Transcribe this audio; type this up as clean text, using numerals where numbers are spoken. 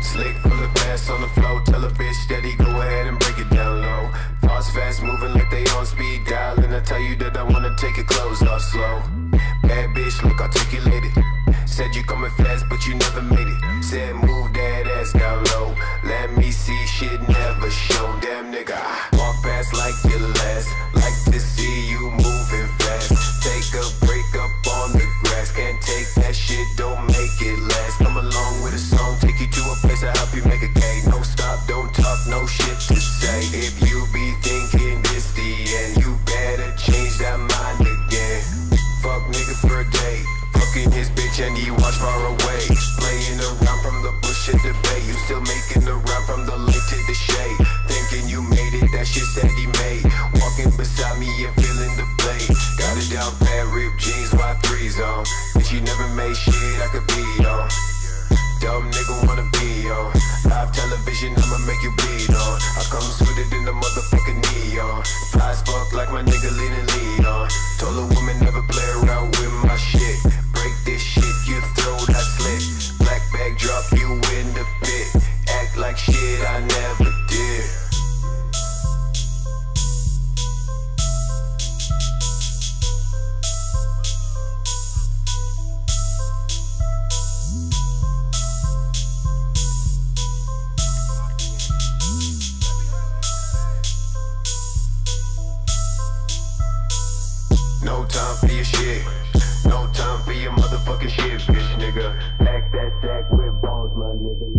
Slick full of bass on the floor. Tell a bitch steady, go ahead and break it down low. Thoughts fast moving like they on speed dial. And I tell you that I wanna take your clothes off slow. Bad bitch, look articulated. Said you coming fast, but you never made it. Said move that ass down low. Let me see shit never shown. Damn nigga, I walk past like your last. Like to see you moving fast. Take a break up on the grass. Can't take that shit, don't make it last. Come along with a song, take you to a place to help you make a K. No stop, don't talk, no shit to say. If you be thinking this the end, you better change that mind again. Fuck nigga for a day. Fucking his bitch and he watch far away. Playing around from the bush to the bay. You still making the round from the lake to the shade. Thinking you made it, that shit said he made. Walking beside me and feeling the blade. Got it down pat, ripped jeans, Y3s on. Bitch you never made shit I could be on. Dumb nigga wanna be on. Live television, I'ma make you bleed on. I come suited in the motherfucking neon. Fly as fuck like my nigga leading lead on. Told a woman never play around with my shit. Break this shit, you throw that slick. Black bag drop you in the pit. Act like shit I never did. No time for your shit. No time for your motherfucking shit, bitch nigga. Act that sack with balls, my nigga.